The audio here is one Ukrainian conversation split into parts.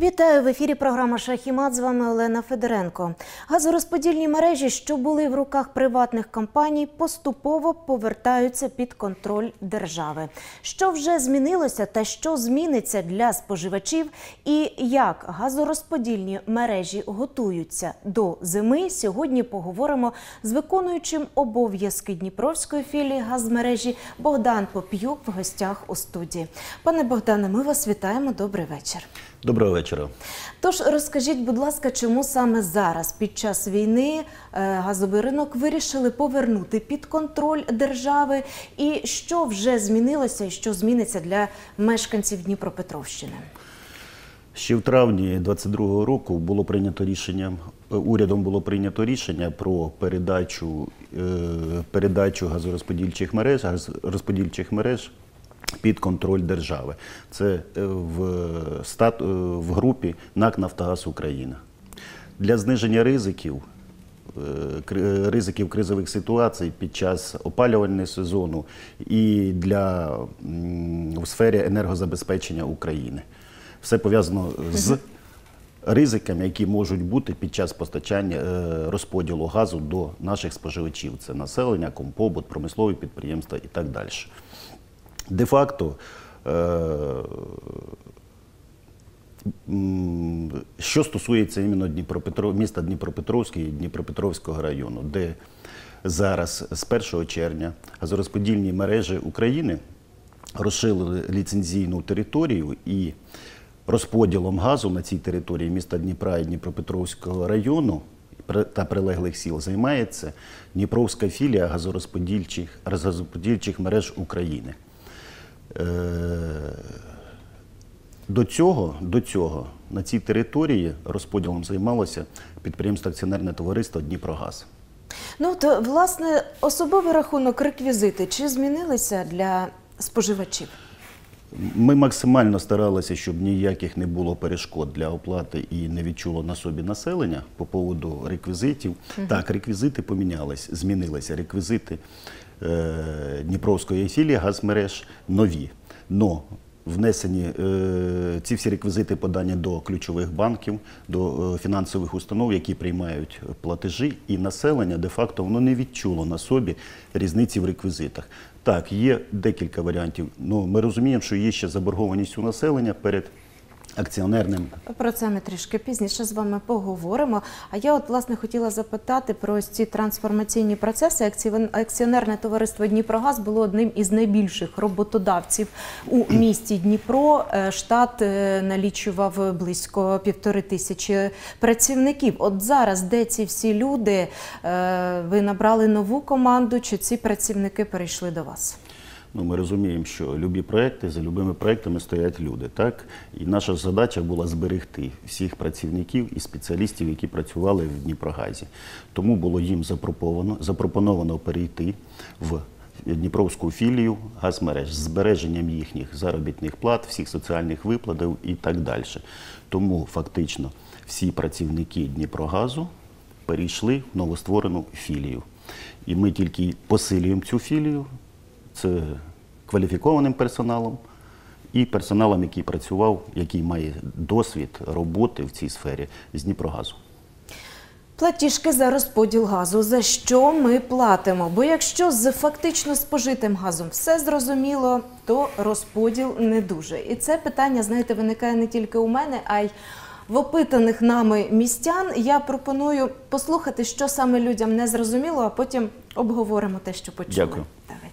Вітаю! В ефірі програма «Шах і мат». З вами Олена Федоренко. Газорозподільні мережі, що були в руках приватних компаній, поступово повертаються під контроль держави. Що вже змінилося та що зміниться для споживачів і як газорозподільні мережі готуються до зими, сьогодні поговоримо з виконуючим обов'язки Дніпровської філії газмережі Богдан Поп'юк в гостях у студії. Пане Богдане, ми вас вітаємо. Добрий вечір. Доброго вечора. Тож розкажіть, будь ласка, чому саме зараз, під час війни, газовий ринок вирішили повернути під контроль держави? І що вже змінилося і що зміниться для мешканців Дніпропетровщини? Ще в травні 2022 року було прийнято рішення, урядом було прийнято рішення про передачу газорозподільчих мереж під контроль держави. Це в групі НАК «Нафтогаз Україна». Для зниження ризиків кризових ситуацій під час опалювального сезону і в сфері енергозабезпечення України. Все пов'язано з ризиками, які можуть бути під час постачання розподілу газу до наших споживачів. Це населення, компобут, промислові підприємства і так далі. Де-факто, що стосується іменно міста Дніпропетровська і Дніпропетровського району, де зараз з 1 червня газорозподільні мережі України розширили ліцензійну територію і розподілом газу на цій території міста Дніпра і Дніпропетровського району та прилеглих сіл займається Дніпровська філія газорозподільчих мереж України. До цього на цій території розподілом займалося підприємство акціонерне товариство «Дніпрогаз». Ну, то, власне, особовий рахунок, реквізити, чи змінилися для споживачів? Ми максимально старалися, щоб ніяких не було перешкод для оплати і не відчуло на собі населення по поводу реквізитів. Так, реквізити помінялись, змінилися. Реквізити Дніпровської філії газмереж нові. Но внесені ці всі реквізити подані до ключових банків, до фінансових установ, які приймають платежі, і населення де-факто воно не відчуло на собі різниці в реквізитах. Так, є декілька варіантів, але ми розуміємо, що є ще заборгованість у населення перед акціонерним. Про це ми трішки пізніше з вами поговоримо. А я власне, хотіла запитати про ось ці трансформаційні процеси. Акціонерне товариство «Дніпрогаз» було одним із найбільших роботодавців у місті Дніпро. Штат налічував близько 1500 працівників. От зараз, де ці всі люди? Ви набрали нову команду, чи ці працівники перейшли до вас? Ми розуміємо, що любі проекти, за любими проектами стоять люди, так? І наша задача була зберегти всіх працівників і спеціалістів, які працювали в Дніпрогазі. Тому було їм запропоновано перейти в Дніпровську філію газмереж з збереженням їхніх заробітних плат, всіх соціальних виплат і так далі. Тому фактично всі працівники Дніпрогазу перейшли в новостворену філію. І ми тільки посилюємо цю філію. Це кваліфікованим персоналом і персоналом, який працював, який має досвід роботи в цій сфері з Дніпрогазу. Платіжки за розподіл газу. За що ми платимо? Бо якщо з фактично спожитим газом все зрозуміло, то розподіл не дуже. І це питання, знаєте, виникає не тільки у мене, а й в опитаних нами містян. Я пропоную послухати, що саме людям не зрозуміло, а потім обговоримо те, що почули. Дякую. Давайте.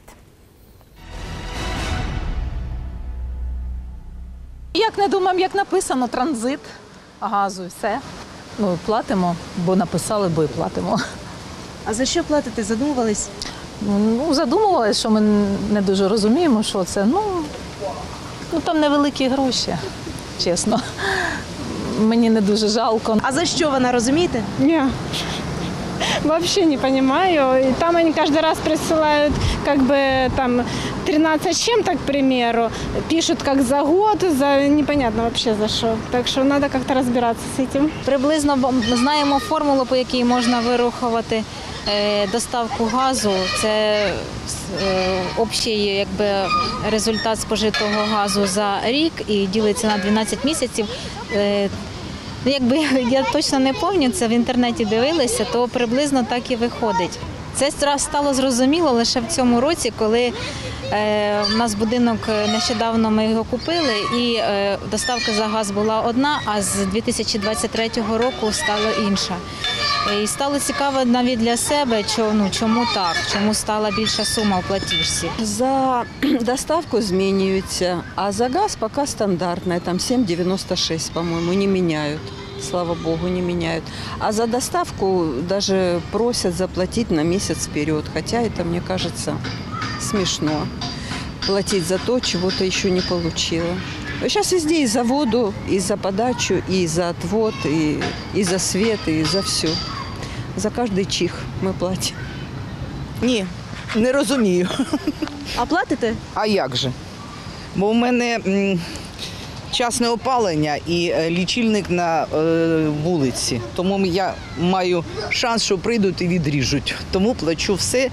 Як не думаємо, як написано, транзит газу і все. Ну, платимо, бо написали, бо і платимо. А за що платите? Задумувались? Ну, задумувалися, що ми не дуже розуміємо, що це. Ну там невеликі гроші, чесно. Мені не дуже жалко. А за що вона, розумієте? Ні. Вообще не понимаю. И там они каждый раз присылают как бы там 13 с чем-то, к примеру, пишут как за год, непонятно вообще за что. Так что надо как-то разбираться с этим. Приблизно знаємо формулу, по якій можна вирахувати доставку газу. Це общий результат спожитого газу за рік і ділиться на 12 місяців. якби я точно не пам'ятаю, це в інтернеті дивилися, то приблизно так і виходить. Це стало зрозуміло лише в цьому році, коли у нас будинок нещодавно ми його купили, і доставка за газ була одна, а з 2023 року стала інша. І стало цікаво навіть для себе, чому так, чому стала більша сума у платіжці. За доставку змінюється, а за газ поки стандартна, там 7,96, по-моєму, не міняють. Слава Богу, не меняют. А за доставку даже просят заплатить на месяц вперед. Хотя это, мне кажется, смешно. Платить за то, чего ты еще не получила. Сейчас везде и за воду, и за подачу, и за отвод, и за свет, и за все. За каждый чих мы платим. Ні, не розумію. А платите? А як же? Бо у мене частне опалення і лічильник на вулиці. Тому я маю шанс, що прийдуть і відріжуть. Тому плачу все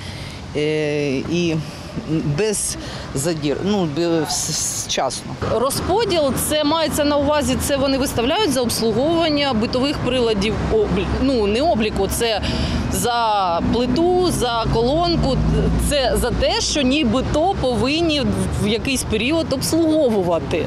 і без задір, вчасно. Розподіл, це мається на увазі, це вони виставляють за обслуговування битових приладів, не обліку, це за плиту, за колонку, це за те, що нібито повинні в якийсь період обслуговувати.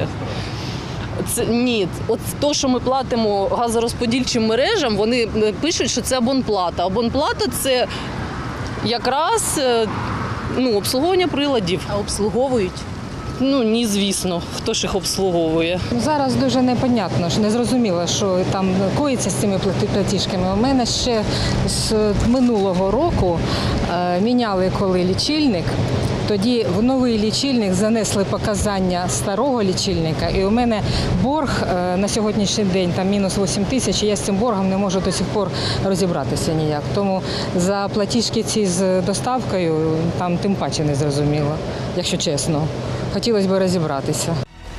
Ні, от те, що ми платимо газорозподільчим мережам, вони пишуть, що це абонплата. Абонплата – це якраз обслуговування приладів. А обслуговують? Ні, звісно. Хто ж їх обслуговує? Зараз дуже непонятно, незрозуміло, що там коїться з цими платіжками. У мене ще з минулого року міняли коли лічильник, тоді в новий лічильник занесли показання старого лічильника, і у мене борг на сьогоднішній день там мінус 8 тисяч, і я з цим боргом не можу до сих пор розібратися ніяк. Тому за платіжки ці з доставкою там тим паче не зрозуміло, якщо чесно. Хотілося б розібратися.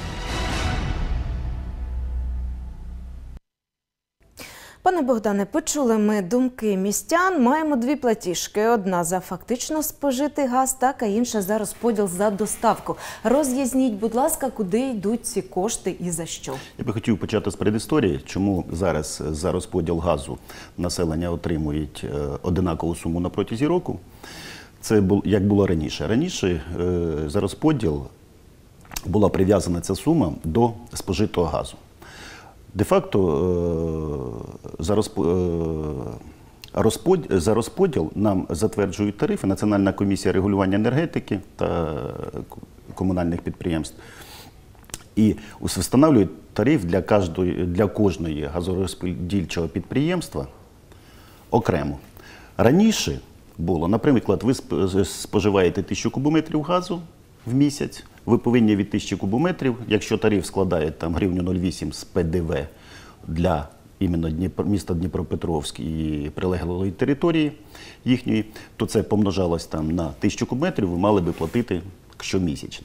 Пане Богдане, почули ми думки містян. Маємо дві платіжки. Одна за фактично спожитий газ, а інша за розподіл за доставку. Роз'ясніть, будь ласка, куди йдуть ці кошти і за що? Я би хотів почати з передісторії, чому зараз за розподіл газу населення отримують однакову суму на протязі року. Це як було раніше. Раніше за розподіл була прив'язана ця сума до спожитого газу. Де-факто за розподіл нам затверджують тарифи Національна комісія регулювання енергетики та комунальних підприємств. І встановлюють тариф для кожної газорозподільчого підприємства окремо. Раніше було, наприклад, ви споживаєте 1000 кубометрів газу в місяць, ви повинні від 1000 кубометрів, якщо тариф складає там гривню 0,8 з ПДВ для іменно міста Дніпропетровськ і прилеглої території їхньої, то це помножалось там на 1000 кубометрів, ви мали би платити щомісячно.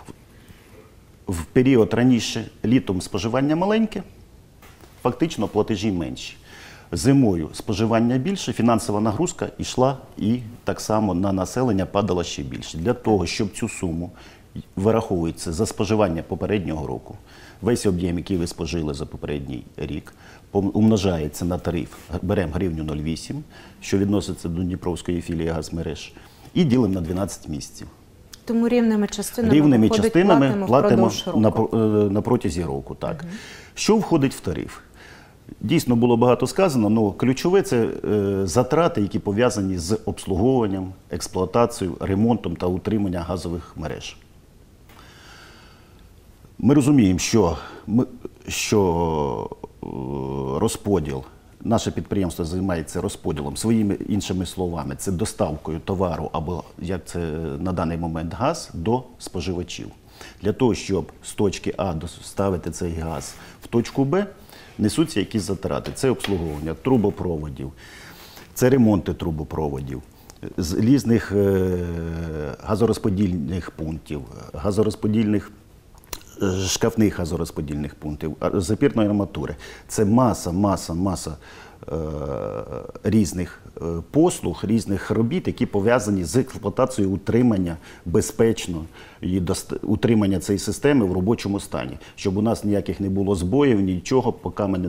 В період раніше літом споживання маленьке, фактично платежі менші. Зимою споживання більше, фінансова нагрузка йшла і так само на населення падала ще більше. Для того, щоб цю суму вираховується за споживання попереднього року, весь об'єм, який ви спожили за попередній рік, умножається на тариф, беремо гривню 0,8, що відноситься до Дніпровської філії газмереж, і ділимо на 12 місяців. Тому рівними частинами платимо на протязі року. Так. Що входить в тариф? Дійсно, було багато сказано, але ключове – це затрати, які пов'язані з обслуговуванням, експлуатацією, ремонтом та утриманням газових мереж. Ми розуміємо, що розподіл, наше підприємство займається розподілом, своїми іншими словами, це доставкою товару або, як це на даний момент, газ до споживачів. Для того, щоб з точки А доставити цей газ в точку Б, несуться якісь затрати. Це обслуговування трубопроводів, це ремонти трубопроводів, з різних газорозподільних пунктів, газорозподільних шкафних газорозподільних пунктів, запірної арматури. Це маса різних послуг, різних робіт, які пов'язані з експлуатацією утримання безпечно і утримання цієї системи в робочому стані. Щоб у нас ніяких не було збоїв, нічого, поки ми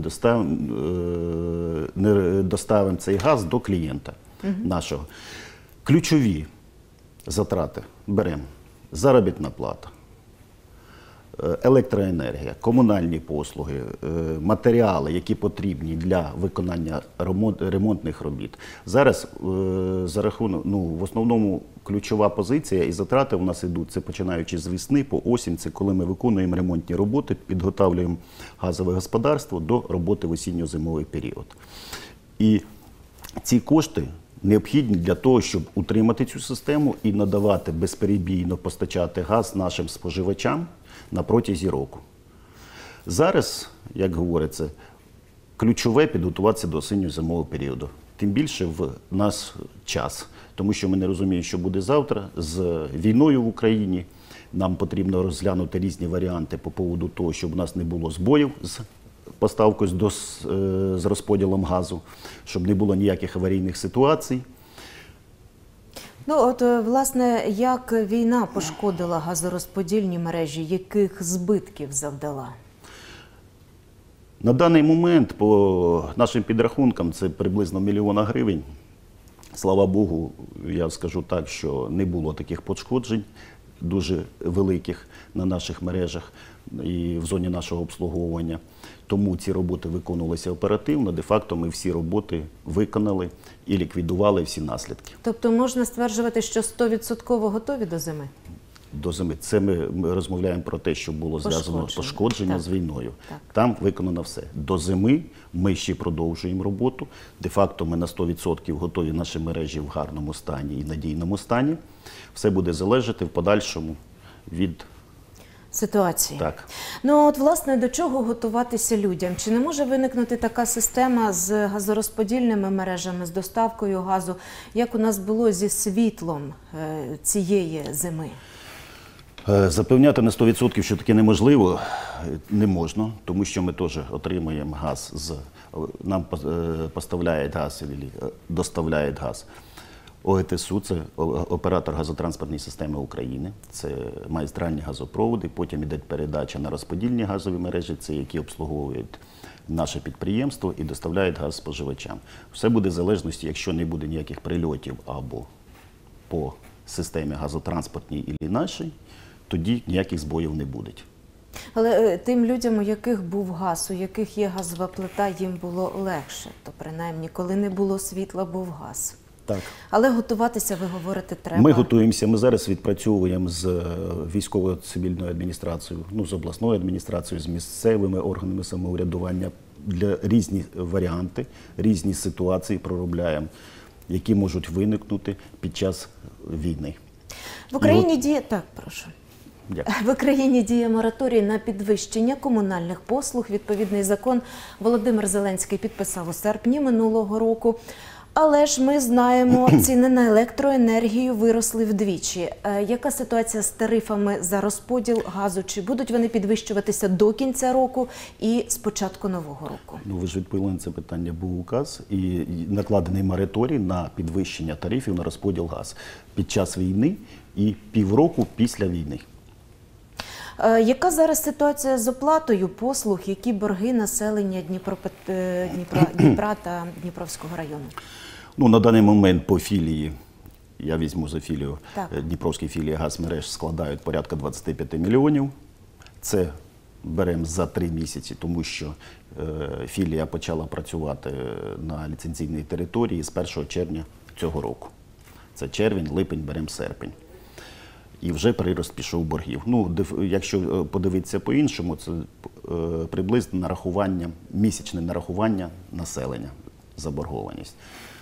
не доставимо цей газ до клієнта нашого. Ключові затрати беремо: заробітна плата, електроенергія, комунальні послуги, матеріали, які потрібні для виконання ремонтних робіт. Зараз за рахунок, в основному ключова позиція і затрати у нас йдуть, це починаючи з весни по осінь, це коли ми виконуємо ремонтні роботи, підготовлюємо газове господарство до роботи в осінньо-зимовий період. І ці кошти необхідні для того, щоб утримати цю систему і надавати безперебійно постачати газ нашим споживачам на протязі року. Зараз, як говориться, ключове підготуватися до осінньо-зимового періоду. Тим більше в нас час, тому що ми не розуміємо, що буде завтра з війною в Україні. Нам потрібно розглянути різні варіанти по поводу того, щоб у нас не було збоїв з поставкою, з розподілом газу, щоб не було ніяких аварійних ситуацій. Власне, як війна пошкодила газорозподільні мережі, яких збитків завдала? На даний момент, по нашим підрахункам, це приблизно 1 мільйон гривень. Слава Богу, я скажу так, що не було таких пошкоджень дуже великих на наших мережах і в зоні нашого обслуговування. Тому ці роботи виконувалися оперативно. Де-факто ми всі роботи виконали і ліквідували всі наслідки. Тобто можна стверджувати, що 100% готові до зими? До зими. Це ми розмовляємо про те, що було зв'язано пошкодження з війною. Так. Там виконано все. До зими ми ще продовжуємо роботу. Де-факто ми на 100% готові наші мережі в гарному стані і надійному стані. Все буде залежати в подальшому від ситуації. Так. Власне, до чого готуватися людям? Чи не може виникнути така система з газорозподільними мережами, з доставкою газу, як у нас було зі світлом цієї зими? Запевняти на 100%, що таке неможливо, не можна, тому що ми теж отримуємо газ, нам поставляють газ, доставляють газ ОГТСУ, це оператор газотранспортної системи України, це магістральні газопроводи, потім йде передача на розподільні газові мережі, це які обслуговують наше підприємство і доставляють газ споживачам. Все буде в залежності, якщо не буде ніяких прильотів або по системі газотранспортній і нашій, тоді ніяких збоїв не буде. Але тим людям, у яких був газ, у яких є газова плита, їм було легше. То принаймні, коли не було світла, був газ. Так. Але готуватися, ви говорите, треба. Ми готуємося, ми зараз відпрацьовуємо з військовою цивільною адміністрацією, з обласною адміністрацією, з місцевими органами самоврядування для різні варіанти, різні ситуації проробляємо, які можуть виникнути під час війни. В Україні діє... Так, прошу. Дякую. В Україні діє мораторій на підвищення комунальних послуг. Відповідний закон Володимир Зеленський підписав у серпні минулого року. Але ж ми знаємо, ціни на електроенергію виросли вдвічі. Яка ситуація з тарифами за розподіл газу? Чи будуть вони підвищуватися до кінця року і з початку нового року? Ви ж відповіли на це питання. Був указ і накладений мораторій на підвищення тарифів на розподіл газу під час війни і півроку після війни. Яка зараз ситуація з оплатою послуг, які борги населення Дніпра та Дніпровського району? На даний момент по філії, я візьму за філію, так. Дніпровські філії газмереж складають порядка 25 мільйонів. Це беремо за 3 місяці, тому що філія почала працювати на ліцензійній території з 1 червня цього року. Це червень, липень, беремо серпень. І вже прирост пішов боргів. Якщо подивитися по-іншому, це приблизно нарахування, місячне нарахування населення, заборгованість.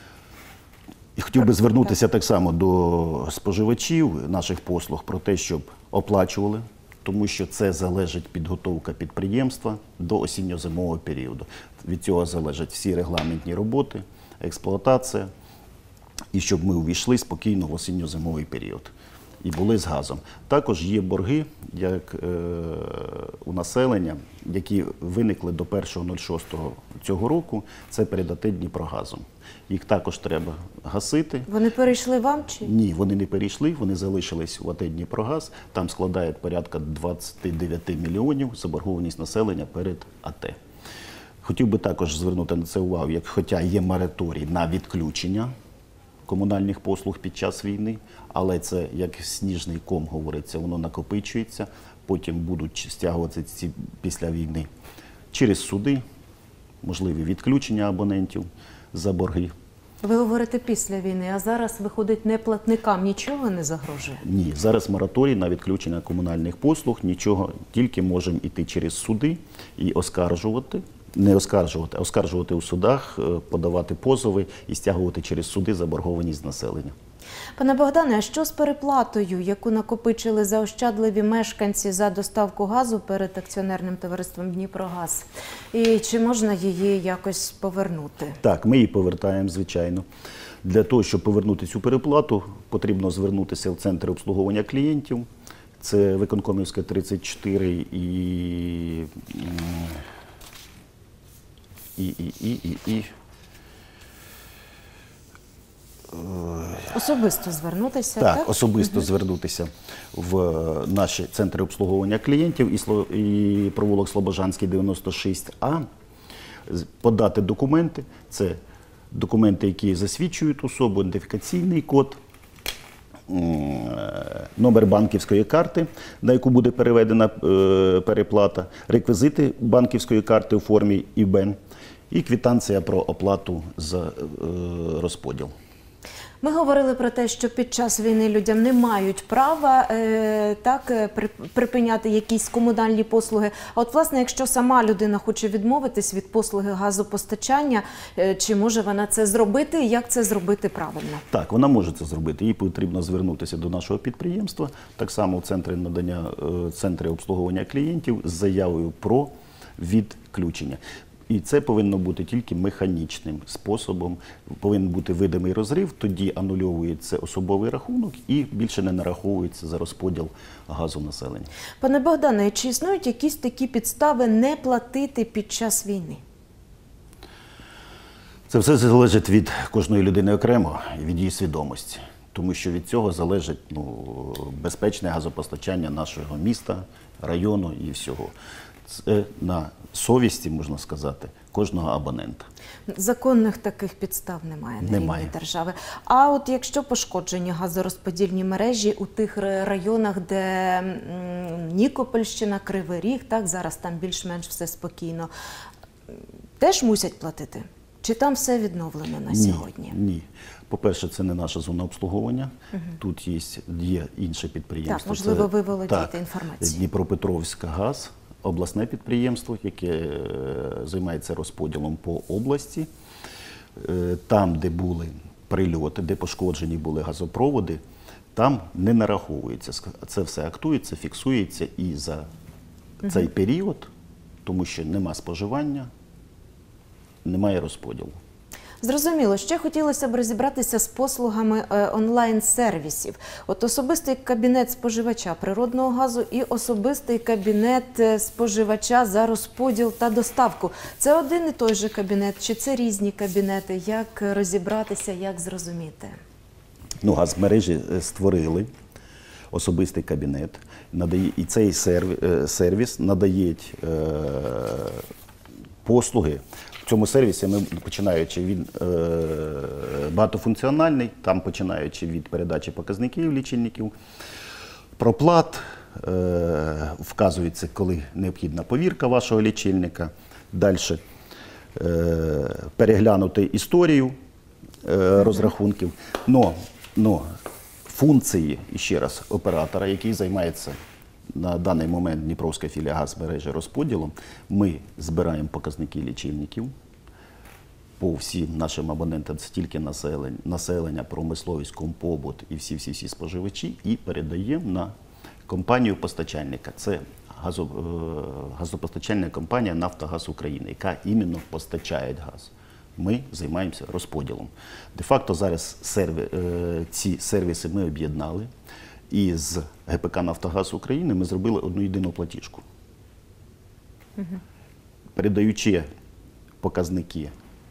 І хотів би звернутися так само до споживачів наших послуг про те, щоб оплачували, тому що це залежить підготовка підприємства до осінньо-зимового періоду. Від цього залежать всі регламентні роботи, експлуатація, і щоб ми увійшли спокійно в осінньо-зимовий період. і були з газом. Також є борги, як у населення, які виникли до 1.06 цього року, це перед АТ «Дніпрогазом». Їх також треба гасити. Вони перейшли вам чи? Ні, вони не перейшли, вони залишились в АТ «Дніпрогаз». Там складає порядка 29 мільйонів заборгованість населення перед АТ. Хотів би також звернути на це увагу, хоча є мораторій на відключення комунальних послуг під час війни, але це, як сніжний ком говориться, воно накопичується, потім будуть стягуватися ці після війни через суди, можливі відключення абонентів за борги. Ви говорите після війни, а зараз, виходить, неплатникам нічого не загрожує? Ні, зараз мораторій на відключення комунальних послуг, нічого, тільки можемо йти через суди і оскаржувати. Не оскаржувати, а оскаржувати у судах, подавати позови і стягувати через суди заборгованість населення. Пане Богдане, а що з переплатою, яку накопичили заощадливі мешканці за доставку газу перед акціонерним товариством «Дніпрогаз»? І чи можна її якось повернути? Так, ми її повертаємо, звичайно. Для того, щоб повернути цю переплату, потрібно звернутися в Центр обслуговування клієнтів. Це Виконкомівська, 34 і Особисто звернутися, так? Так, особисто звернутися в наші центри обслуговування клієнтів і провулок Слобожанський, 96А, подати документи. Це документи, які засвідчують особу, ідентифікаційний код, номер банківської карти, на яку буде переведена переплата, реквізити банківської карти у формі ІБЕН і квитанція про оплату за розподіл. Ми говорили про те, що під час війни людям не мають права припиняти якісь комунальні послуги. А от, власне, якщо сама людина хоче відмовитись від послуги газопостачання, чи може вона це зробити, і як це зробити правильно? Так, вона може це зробити. Їй потрібно звернутися до нашого підприємства, так само в центри обслуговування клієнтів з заявою про відключення. І це повинно бути тільки механічним способом, повинен бути видимий розрив, тоді анульовується особовий рахунок і більше не нараховується за розподіл газу населення. Пане Богдане, чи існують якісь такі підстави не платити під час війни? Це все залежить від кожної людини окремо і від її свідомості, тому що від цього залежить безпечне газопостачання нашого міста, району і всього. Це на совісті, можна сказати, кожного абонента. Законних таких підстав немає на рівні держави. А от якщо пошкоджені газорозподільні мережі у тих районах, де Нікопольщина, Кривий Ріг, так, зараз там більш-менш все спокійно, теж мусять платити? Чи там все відновлено на сьогодні? Ні. По-перше, це не наша зона обслуговування. Тут є інше підприємство. Так, можливо, ви володієте інформацією. Дніпропетровська газ. Обласне підприємство, яке займається розподілом по області. Там, де були прильоти, де пошкоджені були газопроводи, там не нараховується. Це все актується, фіксується і за цей період, тому що нема споживання, немає розподілу. Зрозуміло. Ще хотілося б розібратися з послугами онлайн-сервісів. От особистий кабінет споживача природного газу і особистий кабінет споживача за розподіл та доставку. Це один і той же кабінет, чи це різні кабінети? Як розібратися, як зрозуміти? Газмережі створили особистий кабінет, і цей сервіс надає послуги. В цьому сервісі ми, починаючи від багатофункціональний, там починаючи від передачі показників лічильників, проплат, вказується, коли необхідна повірка вашого лічильника, далі переглянути історію розрахунків, но функції, ще раз, оператора, який займається на даний момент Дніпровська філія газмережі розподілом, ми збираємо показники лічильників по всім нашим абонентам, це тільки населення, промисловість, компобут і всі споживачі, і передаємо на компанію постачальника. Це газопостачальна компанія «Нафтогаз України», яка іменно постачає газ. Ми займаємося розподілом. Де-факто зараз ці сервіси ми об'єднали. І з ГПК «Нафтогаз України» ми зробили одну єдину платіжку. Передаючи показники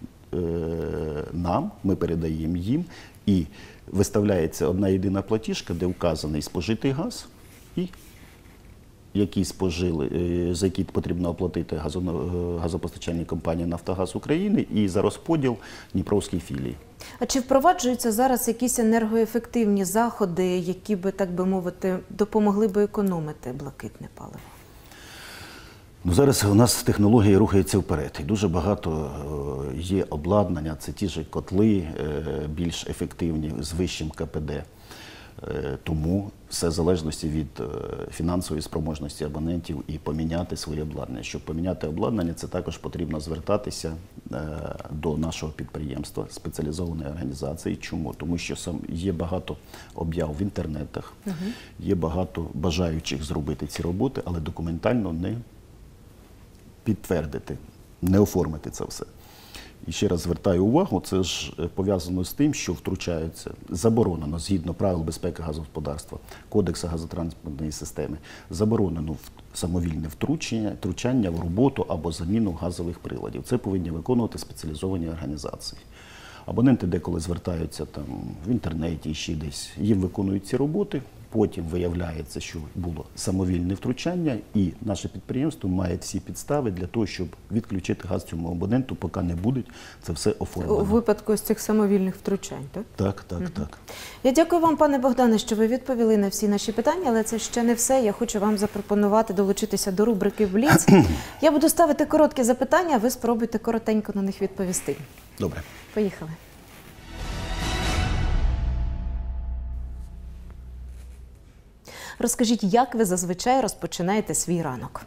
нам, ми передаємо їм, і виставляється одна єдина платіжка, де вказаний спожитий газ і які спожили, за які потрібно оплатити газопостачальній компанії «Нафтогаз України» і за розподіл Дніпровській філії. А чи впроваджуються зараз якісь енергоефективні заходи, які би, так би мовити, допомогли би економити блакитне паливо? Ну, зараз у нас технології рухаються вперед. І дуже багато є обладнання, це ті ж котли більш ефективні, з вищим КПД. Тому все в залежності від фінансової спроможності абонентів і поміняти своє обладнання. Щоб поміняти обладнання, це також потрібно звертатися до нашого підприємства, спеціалізованої організації. Чому? Тому що є багато об'яв в інтернетах, є багато бажаючих зробити ці роботи, але документально не підтвердити, не оформити це все. І ще раз звертаю увагу, це ж пов'язано з тим, що втручаються, заборонено, згідно правил безпеки газогосподарства, Кодексу газотранспортної системи, заборонено самовільне втручання в роботу або заміну газових приладів. Це повинні виконувати спеціалізовані організації. Абоненти деколи звертаються там в інтернеті, ще десь, їм виконують ці роботи, потім виявляється, що було самовільне втручання, і наше підприємство має всі підстави для того, щоб відключити газ цьому абоненту, поки не буде це все оформлено. У випадку з цих самовільних втручань, так? Так. Я дякую вам, пане Богдане, що ви відповіли на всі наші питання, але це ще не все. Я хочу вам запропонувати долучитися до рубрики «Бліц». Я буду ставити короткі запитання, а ви спробуйте коротенько на них відповісти. Добре. Поїхали. Розкажіть, як ви зазвичай розпочинаєте свій ранок?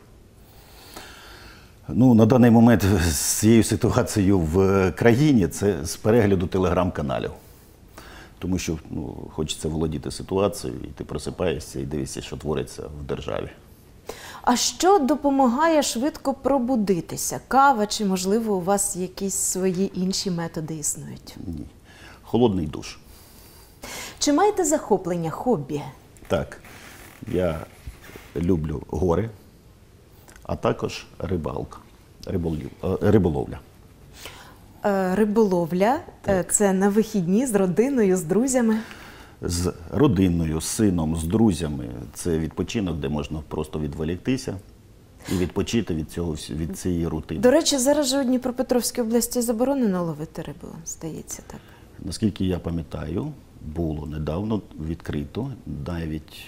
Ну, на даний момент з цією ситуацією в країні це з перегляду телеграм-каналів. Тому що хочеться володіти ситуацією, і ти просипаєшся і дивишся, що твориться в державі. А що допомагає швидко пробудитися? Кава чи, можливо, у вас якісь свої інші методи існують? Ні. Холодний душ. Чи маєте захоплення, хобі? Так. Я люблю гори, а також риболовля. Риболовля – це на вихідні з родиною, з друзями? З родиною, з сином, з друзями. Це відпочинок, де можна просто відволіктися і відпочити від цієї рутини. До речі, зараз же у Дніпропетровській області заборонено ловити рибу, здається, так? Наскільки я пам'ятаю, було недавно відкрито, навіть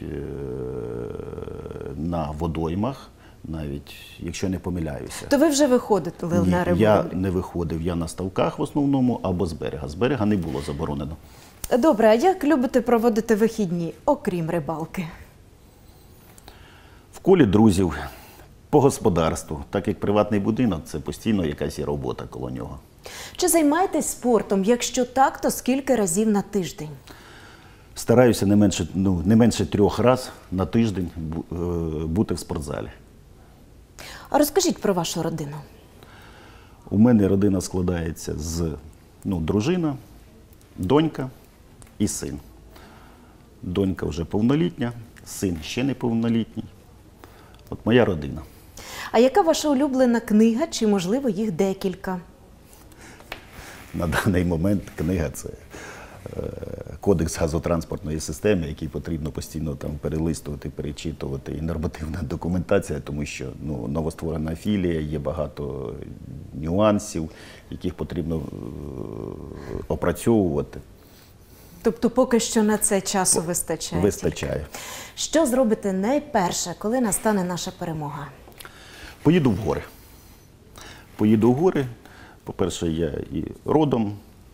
на водоймах, навіть, якщо не помиляюся. То ви вже виходите на риболовлю? Я не виходив, я на ставках в основному або з берега. З берега не було заборонено. Добре, а як любите проводити вихідні, окрім рибалки? В колі друзів, по господарству. Так як приватний будинок, це постійно якась є робота коло нього. Чи займаєтесь спортом? Якщо так, то скільки разів на тиждень? Стараюся не менше 3 разів на тиждень бути в спортзалі. А розкажіть про вашу родину. У мене родина складається з дружина, донька і син. Донька вже повнолітня, син ще не повнолітній. От моя родина. А яка ваша улюблена книга, чи, можливо, їх декілька? На даний момент книга – це Кодекс газотранспортної системи, який потрібно постійно там перелистувати, перечитувати, і нормативна документація, тому що новостворена філія, є багато нюансів, яких потрібно опрацьовувати. Тобто поки що на це часу вистачає? Вистачає. Тільки. Що зробите найперше, коли настане наша перемога? Поїду в гори. Поїду в гори. По-перше, я і родом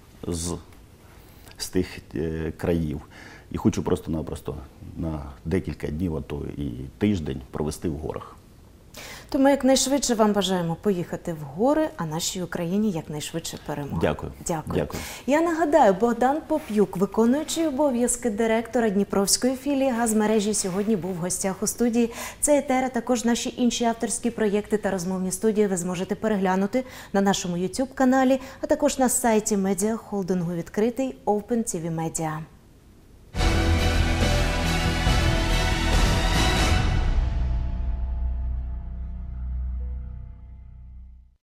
з тих країв. І хочу просто-напросто на декілька днів, а то і тиждень провести в горах. Тому якнайшвидше вам бажаємо поїхати в гори, а нашій Україні якнайшвидше перемоги. Дякую. Дякую. Я нагадаю, Богдан Поп'юк, виконуючий обов'язки директора Дніпровської філії газмережі, сьогодні був в гостях у студії. Це етер, а також наші інші авторські проєкти та розмовні студії ви зможете переглянути на нашому YouTube-каналі, а також на сайті медіахолдингу відкритий Open TV Media.